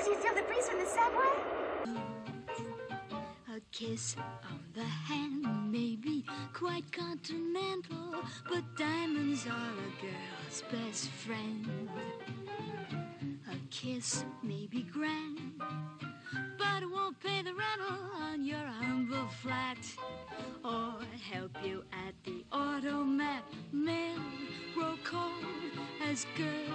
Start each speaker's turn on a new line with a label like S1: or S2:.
S1: Do you feel the breeze from the subway?
S2: A kiss on the hand may be quite continental, but diamonds are a girl's best friend. A kiss may be grand, but it won't pay the rental on your humble flat, or help you at the automat. Men grow cold as girls